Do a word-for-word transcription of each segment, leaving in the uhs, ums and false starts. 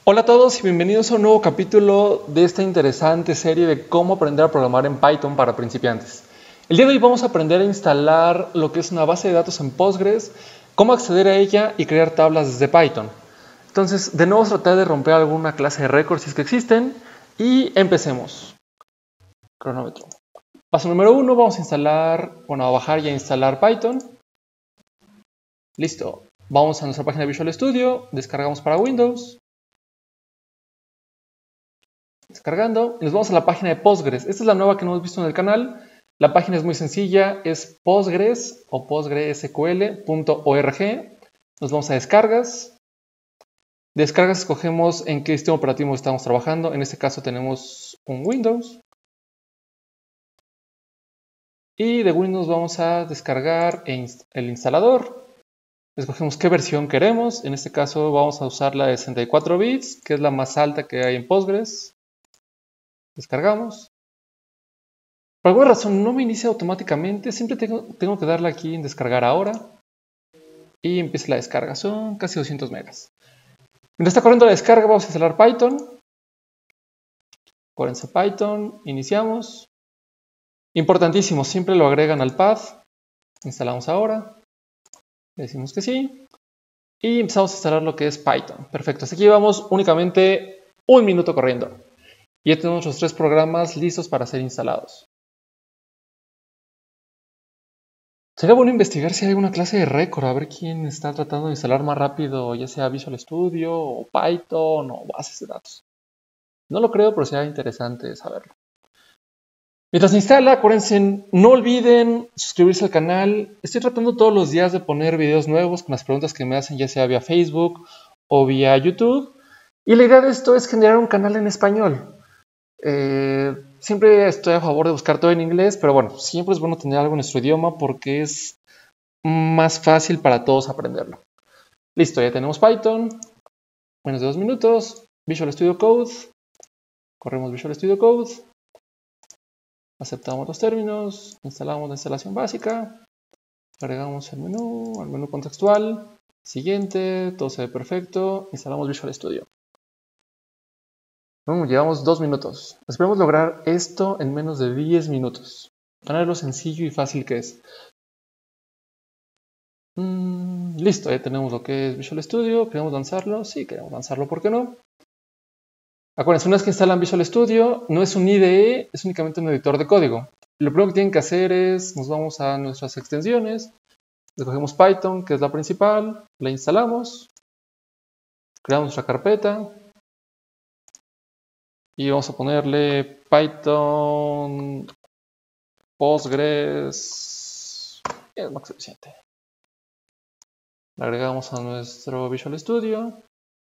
Hola a todos y bienvenidos a un nuevo capítulo de esta interesante serie de cómo aprender a programar en Python para principiantes. El día de hoy vamos a aprender a instalar lo que es una base de datos en Postgres, cómo acceder a ella y crear tablas desde Python. Entonces, de nuevo tratar de romper alguna clase de récords si es que existen y empecemos. Cronómetro. Paso número uno, vamos a instalar, bueno, a bajar y a instalar Python. Listo. Vamos a nuestra página de Visual Studio, descargamos para Windows. Descargando, y nos vamos a la página de Postgres. Esta es la nueva que no hemos visto en el canal. La página es muy sencilla, es Postgres o postgresql punto org. Nos vamos a descargas. Descargas escogemos en qué sistema operativo estamos trabajando. En este caso tenemos un Windows. Y de Windows vamos a descargar el instalador. Escogemos qué versión queremos. En este caso vamos a usar la de sesenta y cuatro bits, que es la más alta que hay en Postgres. Descargamos. Por alguna razón no me inicia automáticamente. Siempre tengo, tengo que darle aquí en descargar ahora. Y empieza la descarga. Son casi doscientos megas. Mientras está corriendo la descarga vamos a instalar Python. Acuérdense Python. Iniciamos. Importantísimo. Siempre lo agregan al path. Instalamos ahora. Le decimos que sí. Y empezamos a instalar lo que es Python. Perfecto. Hasta aquí llevamos únicamente un minuto corriendo. Y ya tenemos los tres programas listos para ser instalados. Sería bueno investigar si hay alguna clase de récord, a ver quién está tratando de instalar más rápido, ya sea Visual Studio, o Python, o bases de datos. No lo creo, pero sería interesante saberlo. Mientras se instala, acuérdense, no olviden suscribirse al canal. Estoy tratando todos los días de poner videos nuevos con las preguntas que me hacen, ya sea vía Facebook o vía YouTube. Y la idea de esto es generar un canal en español. Eh, siempre estoy a favor de buscar todo en inglés, pero bueno, siempre es bueno tener algo en nuestro idioma porque es más fácil para todos aprenderlo. Listo, ya tenemos Python, menos de dos minutos, Visual Studio Code, corremos Visual Studio Code, aceptamos los términos, instalamos la instalación básica, agregamos el menú, el menú contextual, siguiente, todo se ve perfecto, instalamos Visual Studio. Uh, llevamos dos minutos. Esperemos lograr esto en menos de diez minutos. Para ver lo sencillo y fácil que es. Mm, listo, ya tenemos lo que es Visual Studio. ¿Queremos lanzarlo? Sí, queremos lanzarlo, ¿por qué no? Acuérdense, una vez que instalan Visual Studio, no es un I D E, es únicamente un editor de código. Lo primero que tienen que hacer es, nos vamos a nuestras extensiones, escogemos Python, que es la principal, la instalamos, creamos nuestra carpeta, y vamos a ponerle Python Postgres. Es más suficiente. Le agregamos a nuestro Visual Studio.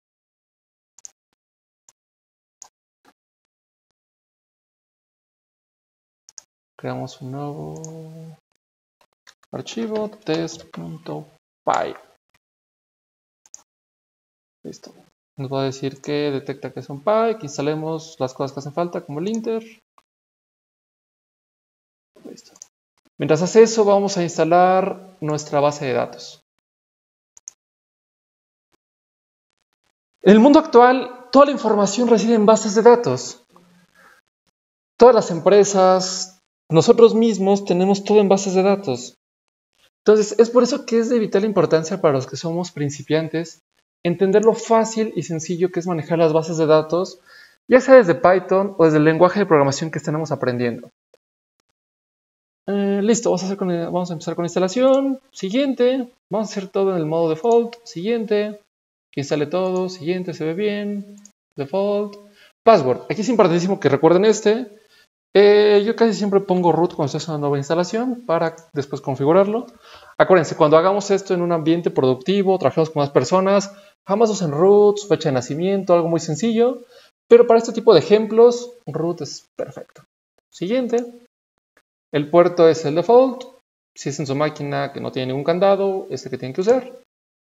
Creamos un nuevo archivo test.py. Listo. Nos va a decir que detecta que es un py, que instalemos las cosas que hacen falta, como el linter. Listo. Mientras hace eso, vamos a instalar nuestra base de datos. En el mundo actual, toda la información reside en bases de datos. Todas las empresas, nosotros mismos, tenemos todo en bases de datos. Entonces, es por eso que es de vital importancia para los que somos principiantes entender lo fácil y sencillo que es manejar las bases de datos, ya sea desde Python o desde el lenguaje de programación que estemos aprendiendo. Eh, listo, vamos a, hacer con, vamos a empezar con instalación. Siguiente, vamos a hacer todo en el modo default. Siguiente, que instale todo. Siguiente, se ve bien. Default. Password, aquí es importantísimo que recuerden este. Eh, yo casi siempre pongo root cuando se hace una nueva instalación para después configurarlo. Acuérdense, cuando hagamos esto en un ambiente productivo, trabajemos con más personas, jamás usen root, su fecha de nacimiento, algo muy sencillo. Pero para este tipo de ejemplos, root es perfecto. Siguiente. El puerto es el default. Si es en su máquina que no tiene ningún candado, es el que tienen que usar.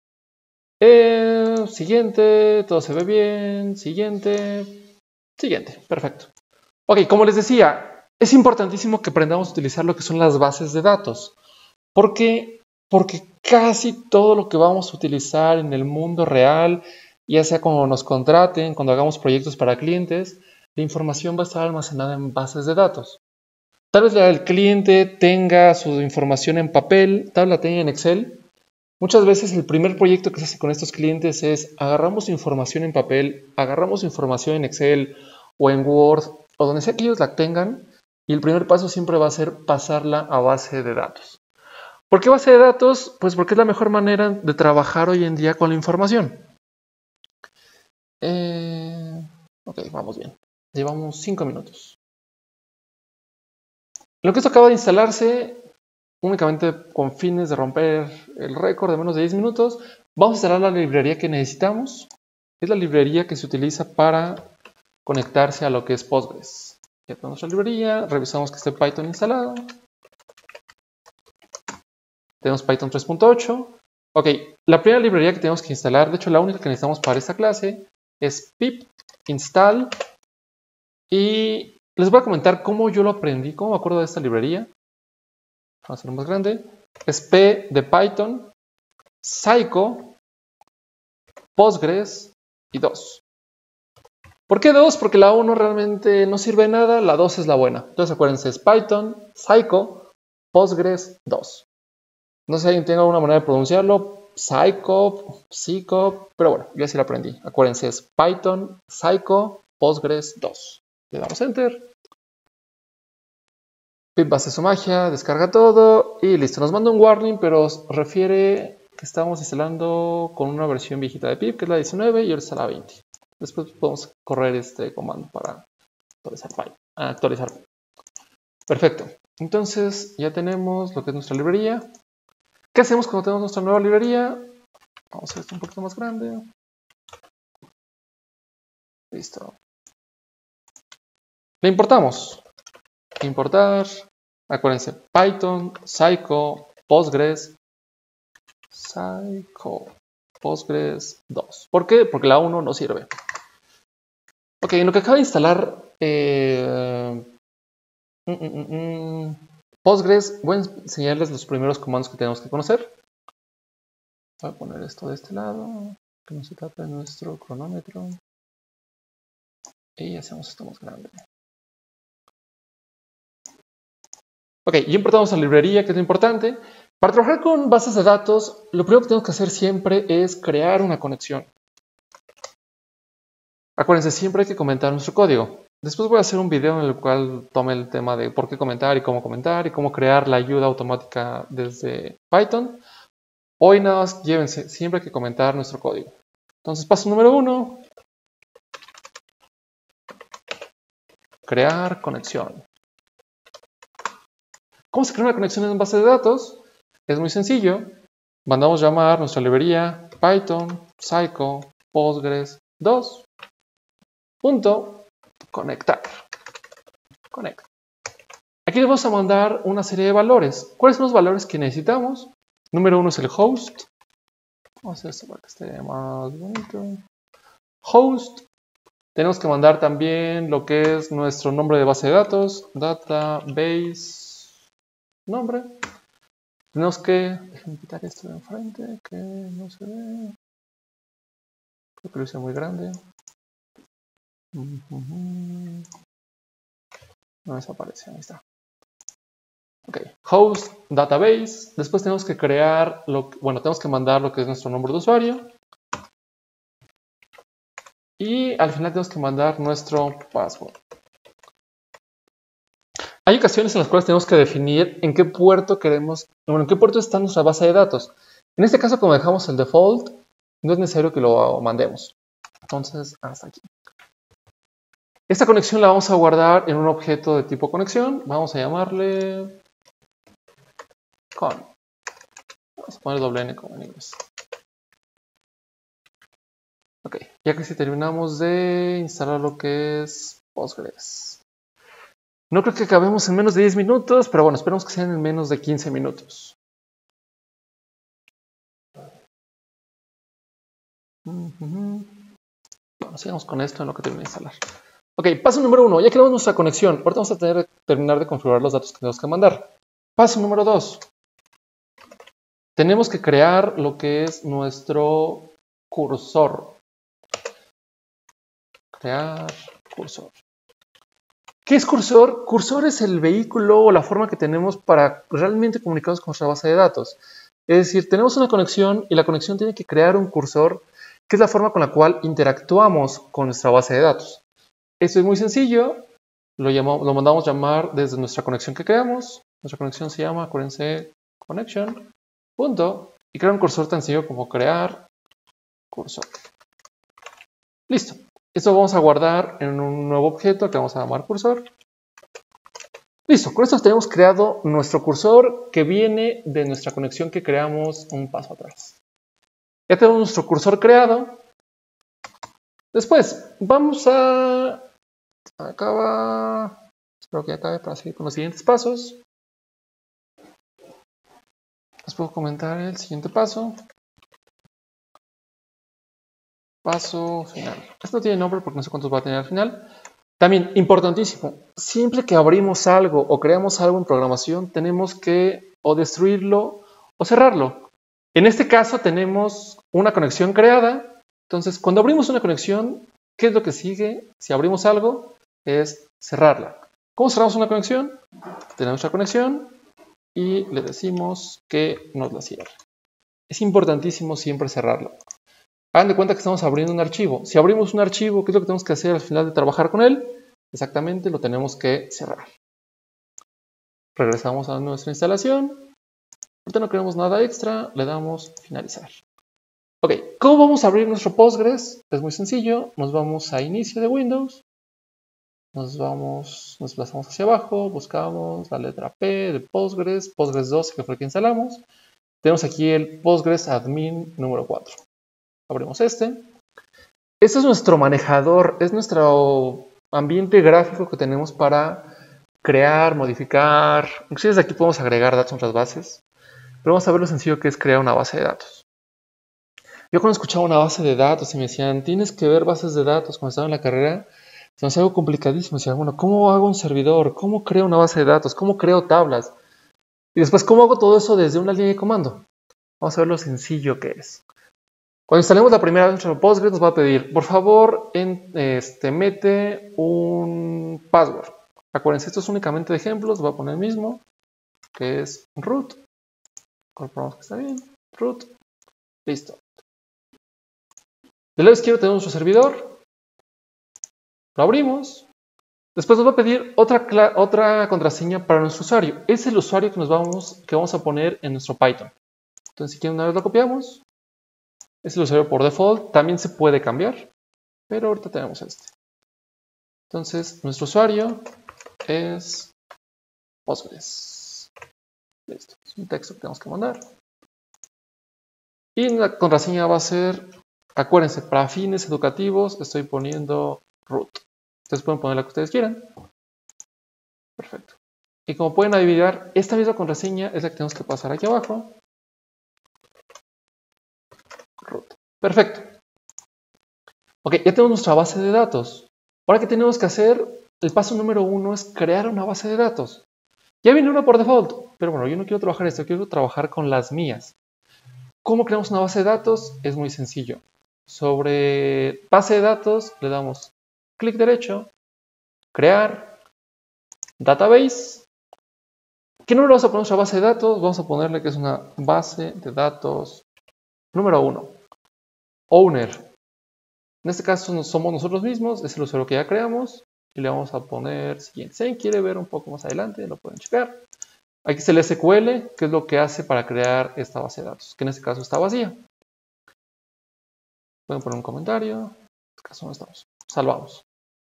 Eh, siguiente, todo se ve bien. Siguiente. Siguiente, perfecto. Ok, como les decía, es importantísimo que aprendamos a utilizar lo que son las bases de datos. ¿Por qué? Porque casi todo lo que vamos a utilizar en el mundo real ya sea cuando nos contraten, cuando hagamos proyectos para clientes, la información va a estar almacenada en bases de datos. Tal vez el cliente tenga su información en papel, tal vez la tenga en Excel. Muchas veces el primer proyecto que se hace con estos clientes es agarramos información en papel, agarramos información en Excel o en Word o donde sea que ellos la tengan, y el primer paso siempre va a ser pasarla a base de datos. ¿Por qué base de datos? Pues porque es la mejor manera de trabajar hoy en día con la información. Eh, ok, vamos bien. Llevamos cinco minutos. Lo que esto acaba de instalarse, únicamente con fines de romper el récord de menos de diez minutos, vamos a instalar la librería que necesitamos. Es la librería que se utiliza para conectarse a lo que es Postgres. Ya tenemos la librería, revisamos que esté Python instalado. Tenemos Python tres punto ocho. Ok, la primera librería que tenemos que instalar, de hecho la única que necesitamos para esta clase, es pip install. Y les voy a comentar cómo yo lo aprendí, cómo me acuerdo de esta librería. Vamos a hacerlo más grande. Es P de Python, Psycho, Postgres y dos. ¿Por qué dos? Porque la uno realmente no sirve de nada, la dos es la buena. Entonces acuérdense, es Python, Psycho, Postgres, dos. No sé si alguien tenga alguna manera de pronunciarlo, Psycho, Psycho, pero bueno, yo así lo aprendí. Acuérdense, es Python, Psycho, Postgres, dos. Le damos Enter. Pip hace su magia, descarga todo y listo. Nos manda un warning, pero refiere que estamos instalando con una versión viejita de pip, que es la diecinueve, y ahora está la veinte. Después podemos correr este comando para actualizar file. Actualizar. Perfecto. Entonces ya tenemos lo que es nuestra librería. ¿Qué hacemos cuando tenemos nuestra nueva librería? Vamos a hacer esto un poquito más grande. Listo. Le importamos. Importar. Acuérdense, Python, Psycho, Postgres, Psycho, Postgres dos. ¿Por qué? Porque la uno no sirve. Ok, en lo que acaba de instalar eh, mm, mm, mm, Postgres, voy a enseñarles los primeros comandos que tenemos que conocer. Voy a poner esto de este lado, que no se tape nuestro cronómetro. Y hacemos esto más grande. Ok, ya importamos la librería, que es lo importante. Para trabajar con bases de datos, lo primero que tenemos que hacer siempre es crear una conexión. Acuérdense, siempre hay que comentar nuestro código. Después voy a hacer un video en el cual tome el tema de por qué comentar y cómo comentar y cómo crear la ayuda automática desde Python. Hoy nada más llévense, siempre hay que comentar nuestro código. Entonces, paso número uno. Crear conexión. ¿Cómo se crea una conexión en base de datos? Es muy sencillo. Mandamos llamar nuestra librería Python, Psycho, Postgres dos. Punto conectar. Conecta. Aquí le vamos a mandar una serie de valores. ¿Cuáles son los valores que necesitamos? Número uno es el host. Vamos a hacer esto para que esté más bonito. Host. Tenemos que mandar también lo que es nuestro nombre de base de datos. Database. Nombre. Tenemos que... Déjenme quitar esto de enfrente que no se ve. Creo que lo hice muy grande. Uh-huh. No desaparece, ahí está. Ok, host, database. Después tenemos que crear, lo que, bueno, tenemos que mandar lo que es nuestro nombre de usuario. Y al final tenemos que mandar nuestro password. Hay ocasiones en las cuales tenemos que definir en qué puerto queremos, bueno, en qué puerto está nuestra base de datos. En este caso, como dejamos el default, no es necesario que lo mandemos. Entonces, hasta aquí. Esta conexión la vamos a guardar en un objeto de tipo conexión. Vamos a llamarle con. Vamos a poner doble N como en inglés. Ok, ya que si terminamos de instalar lo que es Postgres. No creo que acabemos en menos de diez minutos, pero bueno, esperemos que sean en menos de quince minutos. Uh-huh. Bueno, sigamos con esto en lo que termine de instalar. Ok, paso número uno. Ya creamos nuestra conexión. Ahorita vamos a tener que terminar de configurar los datos que tenemos que mandar. Paso número dos. Tenemos que crear lo que es nuestro cursor. crear cursor. ¿Qué es cursor? Cursor es el vehículo o la forma que tenemos para realmente comunicarnos con nuestra base de datos. Es decir, tenemos una conexión y la conexión tiene que crear un cursor, que es la forma con la cual interactuamos con nuestra base de datos. Esto es muy sencillo, lo, llamamos, lo mandamos llamar desde nuestra conexión que creamos. Nuestra conexión se llama, acuérdense, connection, punto, y crear un cursor tan sencillo como crear cursor. Listo. Esto vamos a guardar en un nuevo objeto que vamos a llamar cursor. Listo, con esto tenemos creado nuestro cursor que viene de nuestra conexión que creamos un paso atrás. Ya tenemos nuestro cursor creado. Después, vamos a acabar. Espero que acabe para seguir con los siguientes pasos. Les puedo comentar el siguiente paso. Paso final. Esto no tiene nombre porque no sé cuántos va a tener al final. También, importantísimo, siempre que abrimos algo o creamos algo en programación, tenemos que o destruirlo o cerrarlo. En este caso tenemos una conexión creada. Entonces, cuando abrimos una conexión, ¿qué es lo que sigue? Si abrimos algo, es cerrarla. ¿Cómo cerramos una conexión? Tenemos nuestra conexión y le decimos que nos la cierre. Es importantísimo siempre cerrarla. Hagan de cuenta que estamos abriendo un archivo. Si abrimos un archivo, ¿qué es lo que tenemos que hacer al final de trabajar con él? Exactamente, lo tenemos que cerrar. Regresamos a nuestra instalación. Ahorita no queremos nada extra, le damos finalizar. Ok, ¿cómo vamos a abrir nuestro Postgres? Es muy sencillo. Nos vamos a inicio de Windows. Nos vamos, nos desplazamos hacia abajo, buscamos la letra P de Postgres, Postgres doce, que fue el que instalamos. Tenemos aquí el Postgres Admin número cuatro. Abrimos este. Este es nuestro manejador, es nuestro ambiente gráfico que tenemos para crear, modificar. Inclusive desde aquí podemos agregar datos a nuestras bases. Pero vamos a ver lo sencillo que es crear una base de datos. Yo cuando escuchaba una base de datos y me decían, tienes que ver bases de datos cuando estaba en la carrera, se me hacía algo complicadísimo. Decía, bueno, ¿cómo hago un servidor? ¿Cómo creo una base de datos? ¿Cómo creo tablas? Y después, ¿cómo hago todo eso desde una línea de comando? Vamos a ver lo sencillo que es. Cuando instalemos la primera vez nuestro Postgres, nos va a pedir, por favor, en, este, mete un password. Acuérdense, esto es únicamente de ejemplos, voy a poner el mismo, que es root. Comprobamos que está bien, root. Listo. Del lado izquierdo tenemos nuestro servidor. Lo abrimos. Después nos va a pedir otra, otra contraseña para nuestro usuario. Es el usuario que, nos vamos, que vamos a poner en nuestro Python. Entonces, si quieren, una vez lo copiamos. Es el usuario por default. También se puede cambiar. Pero ahorita tenemos este. Entonces, nuestro usuario es Postgres. Listo. Es un texto que tenemos que mandar. Y la contraseña va a ser, acuérdense, para fines educativos estoy poniendo root. Ustedes pueden poner la que ustedes quieran. Perfecto. Y como pueden adivinar, esta misma contraseña es la que tenemos que pasar aquí abajo. Root. Perfecto. Ok, ya tenemos nuestra base de datos. Ahora, ¿qué tenemos que hacer? El paso número uno es crear una base de datos. Ya viene una por default, pero bueno, yo no quiero trabajar esto, quiero trabajar con las mías. ¿Cómo creamos una base de datos? Es muy sencillo. Sobre base de datos le damos clic derecho, crear, database. ¿Qué número vamos a poner a nuestra base de datos? Vamos a ponerle que es una base de datos número uno. Owner. En este caso somos nosotros mismos, es el usuario que ya creamos. Y le vamos a poner siguiente. Si alguien quiere ver un poco más adelante, lo pueden checar. Aquí es el S Q L, que es lo que hace para crear esta base de datos, que en este caso está vacía. Pueden poner un comentario. En este caso no estamos. Salvamos.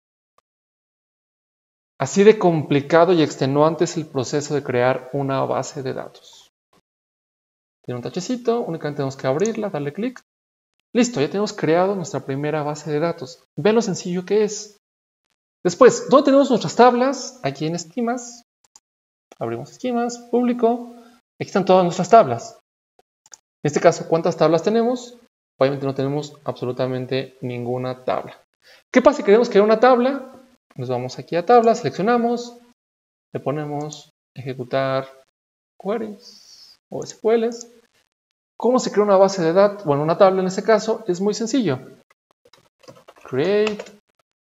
Así de complicado y extenuante es el proceso de crear una base de datos. Tiene un tachecito, únicamente tenemos que abrirla, darle clic. Listo, ya tenemos creado nuestra primera base de datos. Ven lo sencillo que es. Después, ¿dónde tenemos nuestras tablas? Aquí en esquemas. Abrimos esquemas, público. Aquí están todas nuestras tablas. En este caso, ¿cuántas tablas tenemos? Obviamente no tenemos absolutamente ninguna tabla. ¿Qué pasa si queremos crear una tabla? Nos vamos aquí a tabla, seleccionamos, le ponemos ejecutar queries o S Q Ls. ¿Cómo se crea una base de datos? Bueno, una tabla en este caso es muy sencillo. Create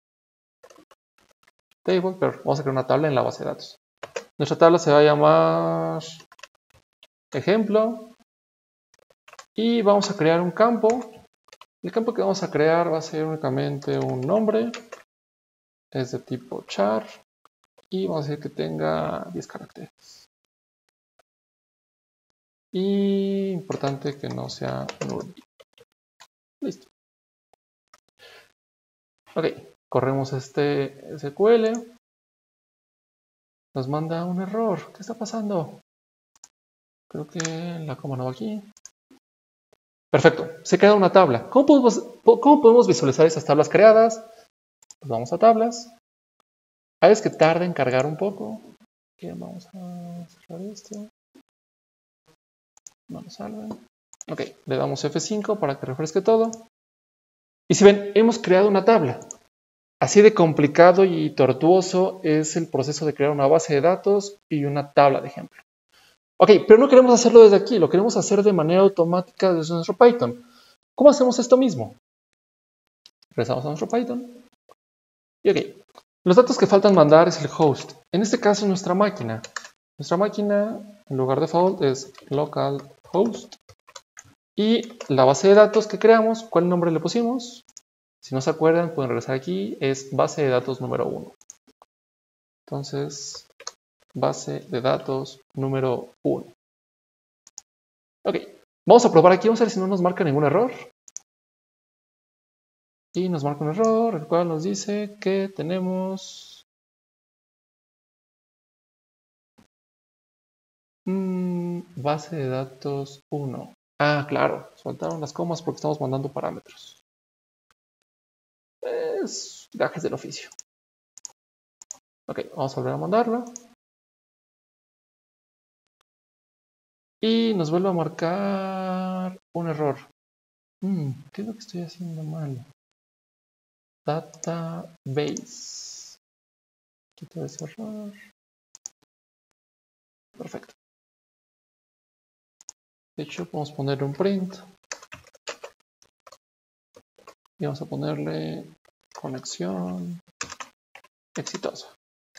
table, pero vamos a crear una tabla en la base de datos. Nuestra tabla se va a llamar ejemplo y vamos a crear un campo. El campo que vamos a crear va a ser únicamente un nombre, es de tipo char y vamos a decir que tenga diez caracteres. Y importante que no sea null. Listo. Ok, corremos este S Q L. Nos manda un error. ¿Qué está pasando? Creo que la coma no va aquí. Perfecto, se crea una tabla. ¿Cómo podemos, cómo podemos visualizar esas tablas creadas? Pues vamos a tablas. A veces que tarda en cargar un poco. Bien, vamos a cerrar esto. No nos salga. Ok, le damos F cinco para que refresque todo. Y si ven, hemos creado una tabla. Así de complicado y tortuoso es el proceso de crear una base de datos y una tabla de ejemplo. Ok, pero no queremos hacerlo desde aquí, lo queremos hacer de manera automática desde nuestro Python. ¿Cómo hacemos esto mismo? Regresamos a nuestro Python. Y ok, los datos que faltan mandar es el host. En este caso, nuestra máquina. Nuestra máquina, en lugar de default, es localhost. Y la base de datos que creamos, ¿cuál nombre le pusimos? Si no se acuerdan, pueden regresar aquí, es base de datos número uno. Entonces, base de datos número uno. Ok, vamos a probar aquí, vamos a ver si no nos marca ningún error. Y nos marca un error, el cual nos dice que tenemos mmm, base de datos uno. Ah, claro, faltaron las comas porque estamos mandando parámetros. Es gajes del oficio. Ok, vamos a volver a mandarlo. Y nos vuelve a marcar un error. Hmm, ¿qué es lo que estoy haciendo mal? Database. Quito ese error. Perfecto. De hecho, podemos ponerle un print. Y vamos a ponerle conexión exitosa.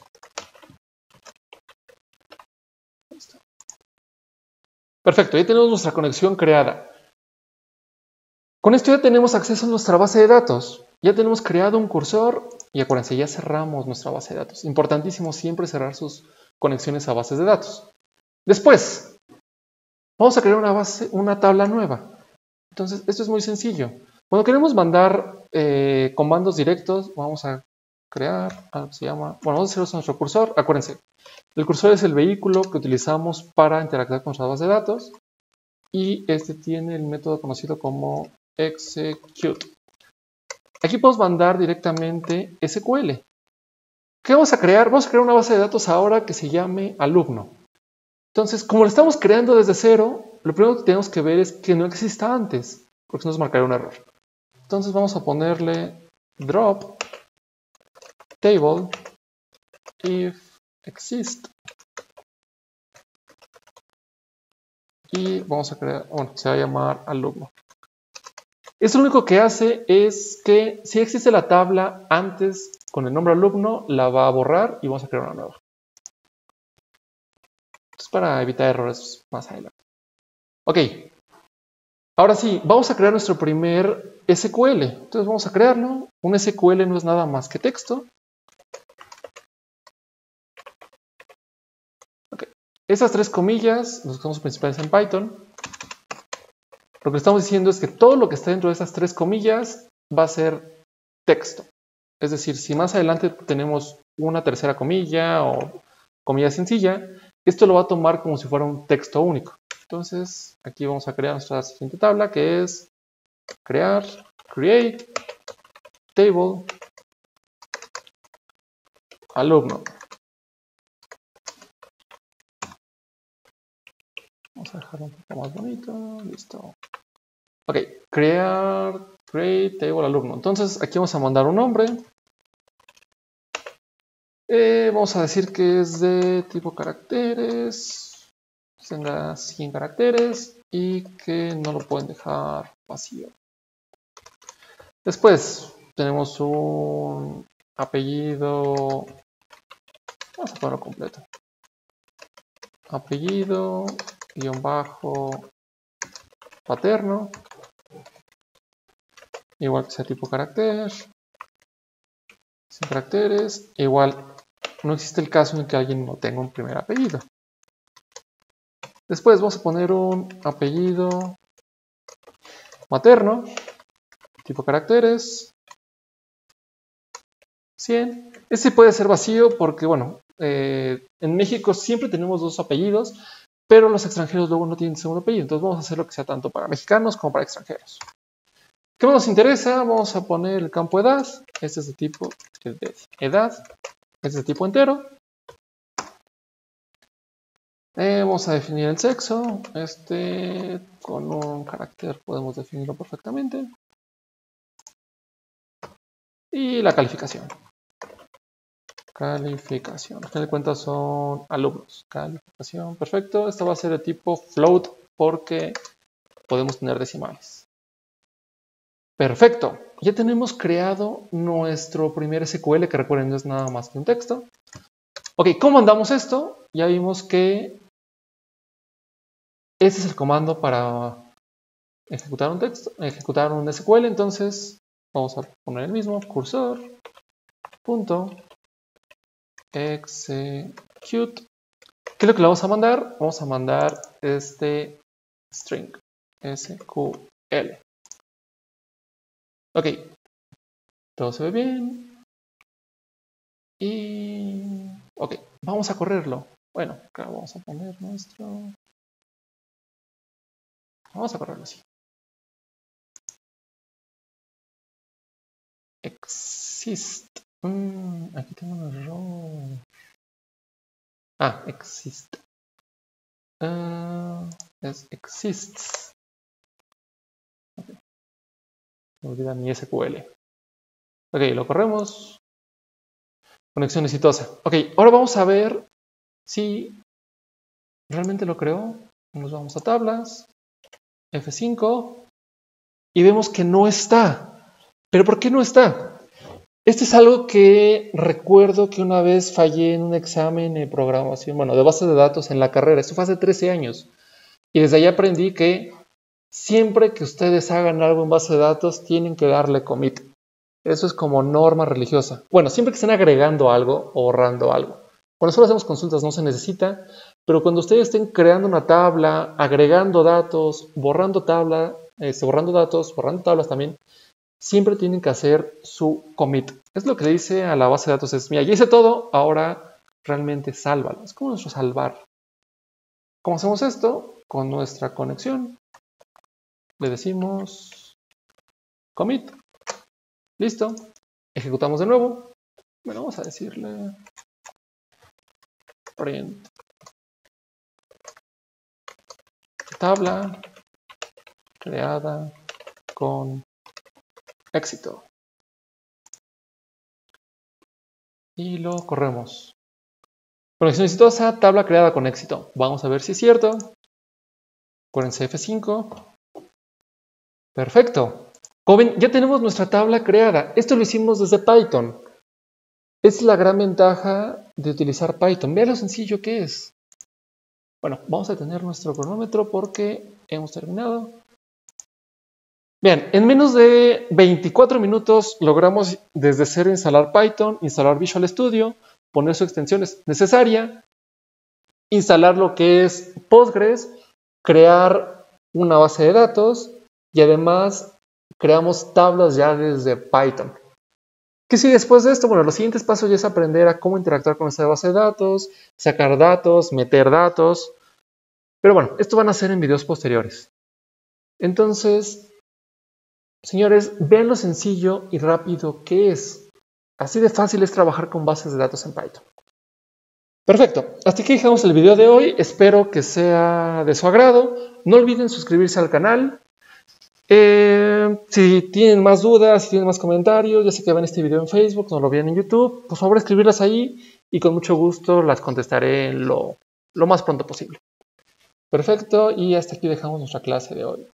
Listo. Perfecto, ya tenemos nuestra conexión creada. Con esto ya tenemos acceso a nuestra base de datos. Ya tenemos creado un cursor y acuérdense, ya cerramos nuestra base de datos. Importantísimo siempre cerrar sus conexiones a bases de datos. Después, vamos a crear una base, una tabla nueva. Entonces, esto es muy sencillo. Cuando queremos mandar eh, comandos directos, vamos a crear algo que se llama, bueno, vamos a hacer nuestro cursor. Acuérdense, el cursor es el vehículo que utilizamos para interactuar con nuestra base de datos. Y este tiene el método conocido como execute. Aquí podemos mandar directamente S Q L. ¿Qué vamos a crear? Vamos a crear una base de datos ahora que se llame alumno. Entonces, como lo estamos creando desde cero, lo primero que tenemos que ver es que no exista antes, porque nos marcará un error. Entonces vamos a ponerle drop table if exist. Y vamos a crear, bueno, se va a llamar alumno. Esto lo único que hace es que si existe la tabla antes con el nombre alumno, la va a borrar y vamos a crear una nueva. Esto es para evitar errores más adelante. Ok. Ahora sí, vamos a crear nuestro primer S Q L. Entonces vamos a crearlo. Un S Q L no es nada más que texto. Ok. Esas tres comillas, los que somos principales en Python, lo que estamos diciendo es que todo lo que está dentro de esas tres comillas va a ser texto. Es decir, si más adelante tenemos una tercera comilla o comilla sencilla, esto lo va a tomar como si fuera un texto único. Entonces, aquí vamos a crear nuestra siguiente tabla, que es crear, create, table, alumno. Vamos a dejarlo un poco más bonito. Listo. Ok, crear, create, table, alumno. Entonces, aquí vamos a mandar un nombre. Eh, vamos a decir que es de tipo caracteres. Que tenga cien caracteres y que no lo pueden dejar vacío. Después tenemos un apellido Vamos a ponerlo completo. Apellido, guión bajo, paterno. Igual que sea tipo carácter. Sin caracteres. Igual no existe el caso en que alguien no tenga un primer apellido. Después vamos a poner un apellido materno. Tipo caracteres. cien. Este puede ser vacío porque, bueno, eh, en México siempre tenemos dos apellidos, pero los extranjeros luego no tienen segundo apellido. Entonces vamos a hacer lo que sea tanto para mexicanos como para extranjeros. ¿Qué más nos interesa? Vamos a poner el campo edad. Este es de tipo edad. Este es de tipo entero. Eh, vamos a definir el sexo. Este con un carácter podemos definirlo perfectamente. Y la calificación. Calificación. Al final de cuentas son alumnos. Calificación. Perfecto. Esto va a ser de tipo float porque podemos tener decimales. Perfecto. Ya tenemos creado nuestro primer S Q L, que recuerden no es nada más que un texto. Ok, ¿cómo mandamos esto? Ya vimos que este es el comando para ejecutar un texto, ejecutar un S Q L. Entonces vamos a poner el mismo, cursor, punto, execute. ¿Qué es lo que le vamos a mandar? Vamos a mandar este string, S Q L. Ok, todo se ve bien. Y... ok, vamos a correrlo. Bueno, acá vamos a poner nuestro... Vamos a correrlo así. Exist. Mm, aquí tengo un error. Ah, exist. Uh, es exists. Okay. Me olvida mi S Q L. Ok, lo corremos. Conexión exitosa. Ok, ahora vamos a ver si realmente lo creó. Nos vamos a tablas. F cinco. Y vemos que no está. ¿Pero por qué no está? Este es algo que recuerdo que una vez fallé en un examen de programación, bueno, de base de datos en la carrera. Esto fue hace trece años. Y desde ahí aprendí que siempre que ustedes hagan algo en base de datos, tienen que darle commit. Eso es como norma religiosa. Bueno, siempre que estén agregando algo o borrando algo. Cuando solo hacemos consultas no se necesita, pero cuando ustedes estén creando una tabla, agregando datos, borrando tabla, este, borrando datos, borrando tablas también, siempre tienen que hacer su commit. Es lo que le dice a la base de datos. Es, mira, ya hice todo, ahora realmente sálvalo. Es como nuestro salvar. ¿Cómo hacemos esto? Con nuestra conexión. Le decimos commit. Listo. Ejecutamos de nuevo. Bueno, vamos a decirle print tabla creada con éxito. Y lo corremos. Conexión exitosa, tabla creada con éxito. Vamos a ver si es cierto. Acuérdense F cinco. Perfecto. Como ven, ya tenemos nuestra tabla creada. Esto lo hicimos desde Python. Es la gran ventaja de utilizar Python. Vean lo sencillo que es. Bueno, vamos a detener nuestro cronómetro porque hemos terminado. Bien, en menos de veinticuatro minutos logramos desde cero instalar Python, instalar Visual Studio, poner su extensión necesaria, instalar lo que es Postgres, crear una base de datos y además creamos tablas ya desde Python. ¿Qué sigue después de esto? Bueno, los siguientes pasos ya es aprender a cómo interactuar con esta base de datos, sacar datos, meter datos. Pero bueno, esto van a ser en videos posteriores. Entonces, señores, vean lo sencillo y rápido que es. Así de fácil es trabajar con bases de datos en Python. Perfecto, hasta aquí dejamos el video de hoy. Espero que sea de su agrado. No olviden suscribirse al canal. Eh, si tienen más dudas, si tienen más comentarios, ya sé que ven este video en Facebook, no lo ven en YouTube, por favor escribirlas ahí y con mucho gusto las contestaré lo, lo más pronto posible. Perfecto, y hasta aquí dejamos nuestra clase de hoy.